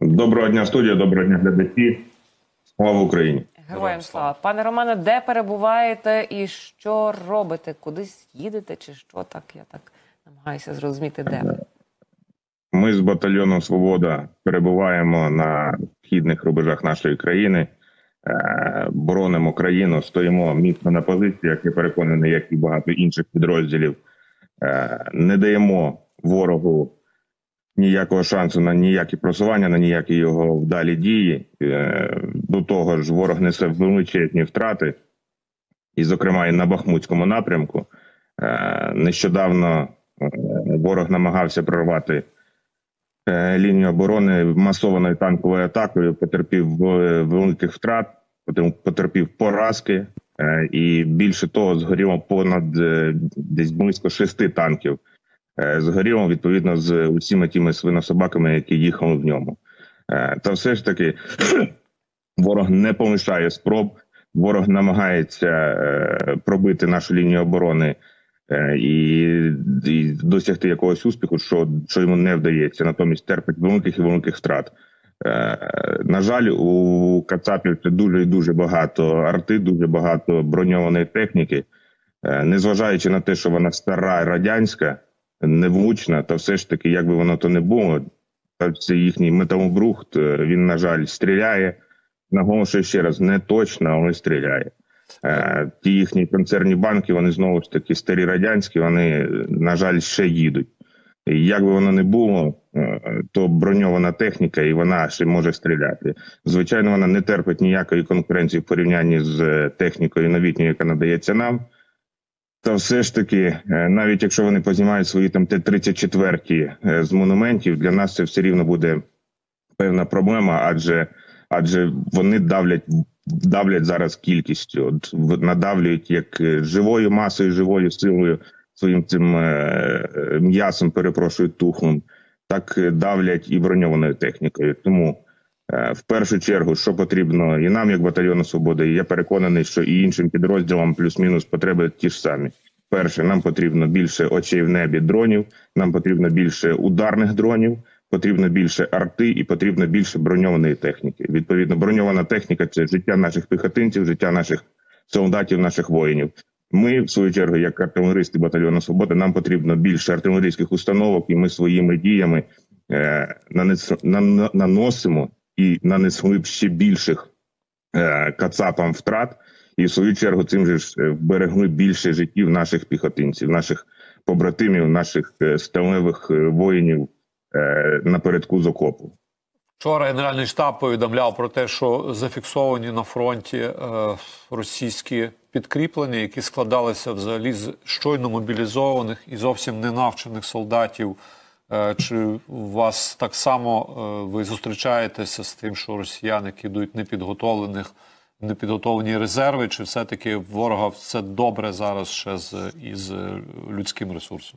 Доброго дня, студія, доброго дня, глядачі. Слава Україні! Героям слава. Пане Романе, де перебуваєте і що робите? Кудись їдете чи що? Так, я так намагаюся зрозуміти, де ви. Ми з батальйоном «Свобода» перебуваємо на східних рубежах нашої країни, боронимо країну, стоїмо міцно на позиціях, я переконаний, як і багато інших підрозділів. Не даємо ворогу ніякого шансу на ніякі просування, на ніякі його вдалі дії. До того ж, ворог несе величезні втрати, і, зокрема, і на Бахмутському напрямку. Нещодавно ворог намагався прорвати лінію оборони масованою танковою атакою, потерпів великих втрат, потерпів поразки, і більше того, згоріло понад десь близько 6 танків. Згоріло, відповідно, з усіма тими свинособаками, які їхали в ньому. Та все ж таки, ворог не полишає спроб, ворог намагається пробити нашу лінію оборони і досягти якогось успіху, що йому не вдається, натомість терпить великих і великих втрат. На жаль, у кацапів дуже і дуже багато арти, дуже багато броньованої техніки. Незважаючи на те, що вона стара, радянська, невлучна, та все ж таки, як би воно то не було, це їхній металобрухт, він, на жаль, стріляє. Наголошую ще раз, не точно, але стріляє. Ті їхні концерні банки, вони знову ж таки старі радянські, вони, на жаль, ще їдуть. І як би воно не було, то броньована техніка, і вона ще може стріляти. Звичайно, вона не терпить ніякої конкуренції в порівнянні з технікою новітньою, яка надається нам. Та все ж таки, навіть якщо вони познімають свої там Т-34 з монументів, для нас це все рівно буде певна проблема, адже вони давлять зараз кількістю, надавлюють як живою масою, живою силою, своїм цим м'ясом, перепрошую, тухлим, так давлять і броньованою технікою. Тому в першу чергу, що потрібно і нам, як батальйону «Свобода», і я переконаний, що і іншим підрозділам плюс-мінус потреби ті ж самі. Перше, нам потрібно більше очей в небі дронів, нам потрібно більше ударних дронів, потрібно більше арти і потрібно більше броньованої техніки. Відповідно, броньована техніка – це життя наших піхотинців, життя наших солдатів, наших воїнів. Ми, в свою чергу, як артилеристи батальйону «Свобода», нам потрібно більше артилерійських установок, і ми своїми діями наносимо і нанесли б ще більших кацапам втрат, і в свою чергу цим же ж вберегли більше життів наших піхотинців, наших побратимів, наших сталевих воїнів напередку з окопу. Вчора Генеральний штаб повідомляв про те, що зафіксовані на фронті російські підкріплення, які складалися взагалі з щойно мобілізованих і зовсім не навчених солдатів. Чи у вас так само ви зустрічаєтеся з тим, що росіяни кидають непідготовлені резерви, чи все-таки ворога все добре зараз ще із людським ресурсом?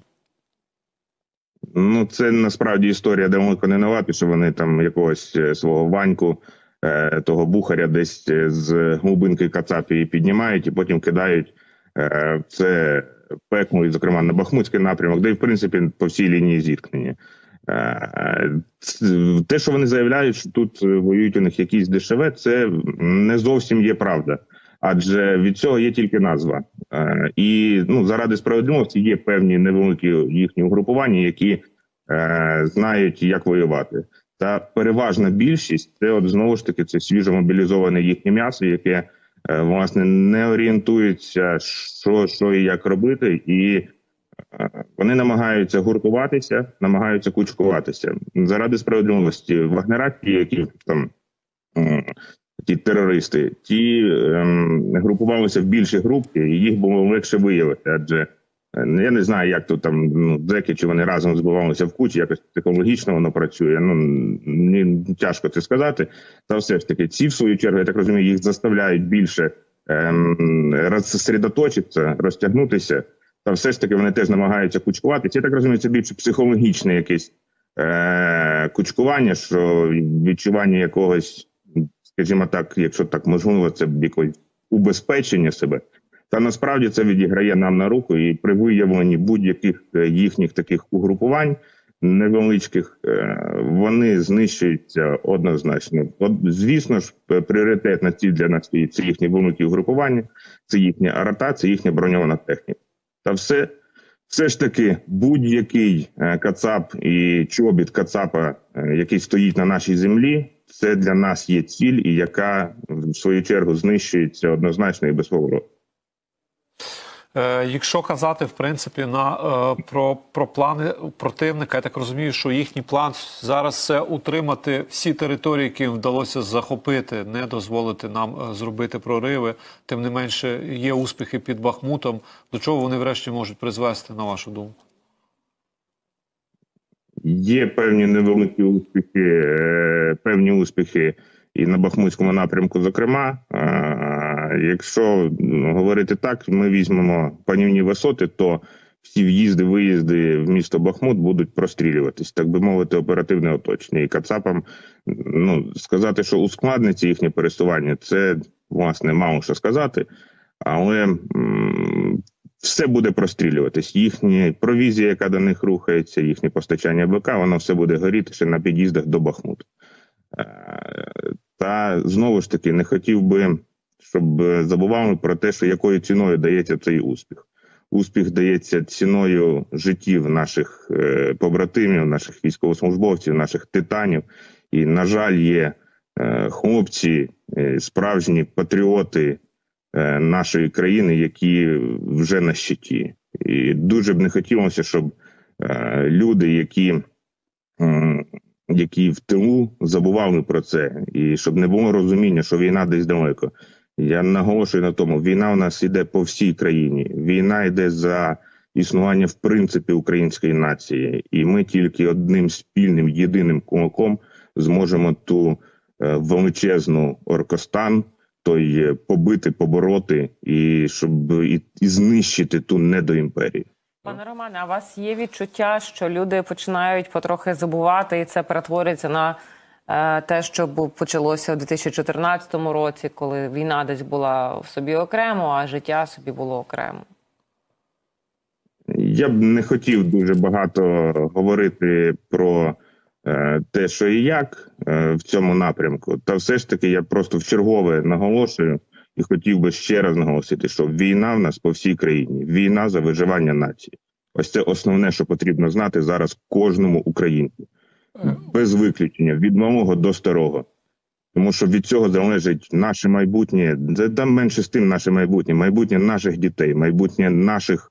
Ну, це насправді історія далеко не нова, що вони там якогось свого Ваньку, того бухаря десь з глибинки Кацапії піднімають і потім кидають це пекло, і, зокрема, на Бахмутський напрямок, де, в принципі, по всій лінії зіткнення. Те, що вони заявляють, що тут воюють у них якісь дешеве, це не зовсім є правда. Адже від цього є тільки назва. І заради справедливості є певні невеликі їхні угрупування, які знають, як воювати. Та переважна більшість – це от знову ж таки це свіжо мобілізоване їхнє м'ясо, яке власне не орієнтується, що і як робити, і вони намагаються гуртуватися, намагаються кучкуватися. Заради справедливості вагнераки, які там ті терористи, ті групувалися в більші групи, і їх було легше виявити, адже я не знаю, як тут там зеки, чи вони разом збивалися в кучі, якось психологічно воно працює, мені тяжко це сказати. Та все ж таки, ці, в свою чергу, я так розумію, їх заставляють більше розсередоточитися, розтягнутися, та все ж таки вони теж намагаються кучкуватися. Я так розумію, це більше психологічне якесь кучкування, що відчування якогось, скажімо так, якщо так можливо, це якось убезпечення себе. Та насправді це відіграє нам на руку, і при виявленні будь-яких їхніх таких угрупувань невеличких, вони знищуються однозначно. От, звісно ж, пріоритетна ціль для нас стоїть – це їхні великі угрупування, це їхня арата, це їхня броньована техніка. Та все ж таки будь-який кацап і чобіт кацапа, який стоїть на нашій землі, це для нас є ціль, і яка, в свою чергу, знищується однозначно і безповоротно. Якщо казати, в принципі, про плани противника, я так розумію, що їхній план зараз – це утримати всі території, які їм вдалося захопити, не дозволити нам зробити прориви. Тим не менше, є успіхи під Бахмутом. До чого вони врешті можуть призвести, на вашу думку? Є певні невеликі певні успіхи і на Бахмутському напрямку, зокрема. Якщо говорити так, ми візьмемо панівні висоти, то всі в'їзди-виїзди в місто Бахмут будуть прострілюватись, так би мовити, оперативне оточення. І кацапам, сказати, що ускладниться їхнє пересування, це, власне, мало що сказати, але все буде прострілюватись. Їхня провізія, яка до них рухається, їхнє постачання БК, воно все буде горіти ще на під'їздах до Бахмуту. Та, знову ж таки, не хотів би, щоб забували про те, що якою ціною дається цей успіх. Успіх дається ціною життів наших побратимів, наших військовослужбовців, наших титанів. І, на жаль, є хлопці, справжні патріоти нашої країни, які вже на щиті. І дуже б не хотілося, щоб люди, які в тилу, забували про це. І щоб не було розуміння, що війна десь далеко. Я наголошую на тому, війна у нас йде по всій країні. Війна йде за існування, в принципі, української нації. І ми тільки одним спільним, єдиним кулаком зможемо ту величезну Оркостан, той побити, побороти, і щоб і знищити ту недоімперію. Пане Романе, а у вас є відчуття, що люди починають потрохи забувати, і це перетворюється на те, що почалося у 2014 році, коли війна десь була в собі окремо, а життя собі було окремо? Я б не хотів дуже багато говорити про те, що і як в цьому напрямку. Та все ж таки я просто вчергове наголошую і хотів би ще раз наголосити, що війна в нас по всій країні. Війна за виживання нації. Ось це основне, що потрібно знати зараз кожному українцю. Без виключення, від малого до старого. Тому що від цього залежить наше майбутнє, да менше з тим наше майбутнє наших дітей, майбутнє наших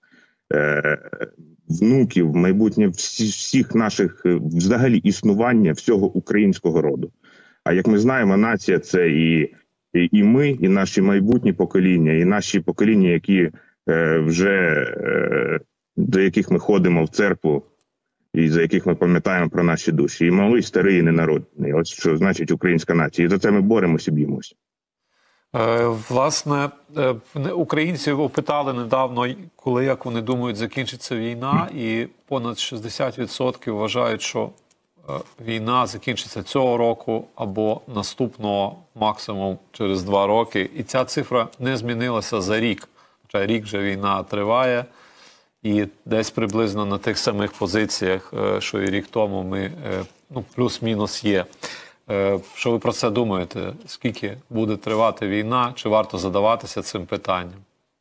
внуків, майбутнє всіх наших, взагалі, існування всього українського роду. А як ми знаємо, нація – це і ми, і наші майбутні покоління, і наші покоління, які вже до яких ми ходимо в церкву, і за яких ми пам'ятаємо про наші душі. І малий, старий, і ненароджений. Ось що значить українська нація. І за це ми боремося і б'ємося. Власне, українців опитали недавно, як вони думають, закінчиться війна, і понад 60% вважають, що війна закінчиться цього року або наступного, максимум через 2 роки. І ця цифра не змінилася за рік. Хоча рік вже війна триває. І десь приблизно на тих самих позиціях, що і рік тому, ми плюс-мінус є. Що ви про це думаєте? Скільки буде тривати війна? Чи варто задаватися цим питанням?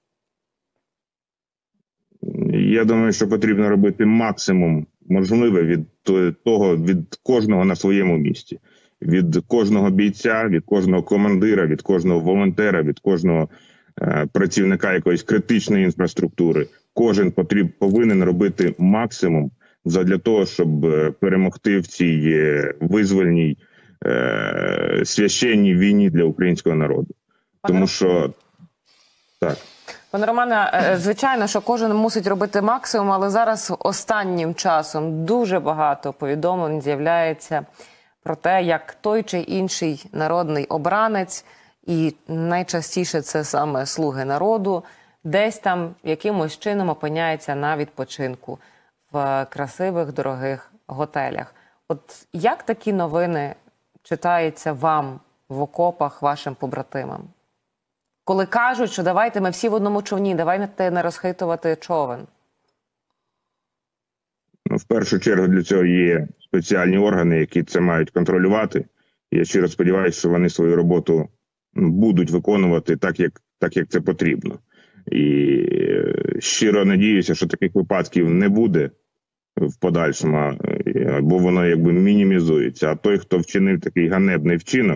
Я думаю, що потрібно робити максимум можливе від кожного на своєму місці. Від кожного бійця, від кожного командира, від кожного волонтера, від кожного працівника якоїсь критичної інфраструктури. Кожен повинен робити максимум для того, щоб перемогти в цій визвольній, священній війні для українського народу. Тому що, так. Пане Романе, звичайно, що кожен мусить робити максимум, але зараз останнім часом дуже багато повідомлень з'являється про те, як той чи інший народний обранець, і найчастіше це саме слуги народу, десь там якимось чином опиняється на відпочинку в красивих, дорогих готелях. От як такі новини читаються вам в окопах, вашим побратимам? Коли кажуть, що давайте ми всі в одному човні, давайте не розхитувати човен. Ну, в першу чергу для цього є спеціальні органи, які це мають контролювати. Я щиро сподіваюся, що вони свою роботу будуть виконувати так, як це потрібно. І щиро надіюся, що таких випадків не буде в подальшому, бо воно якби мінімізується. А той, хто вчинив такий ганебний вчинок,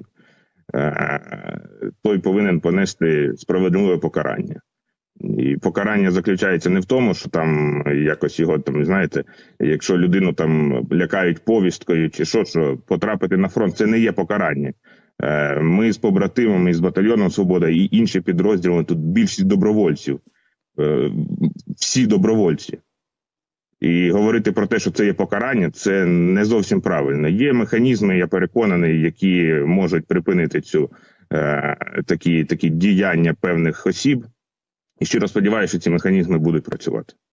той повинен понести справедливе покарання. І покарання заключається не в тому, що там якось його там, знаєте, якщо людину там лякають повісткою чи що потрапити на фронт, це не є покарання. Ми з побратимами, з батальйоном «Свобода» і інші підрозділи, тут більшість добровольців, всі добровольці. І говорити про те, що це є покарання, це не зовсім правильно. Є механізми, я переконаний, які можуть припинити такі діяння певних осіб. І щиро сподіваюся, що ці механізми будуть працювати.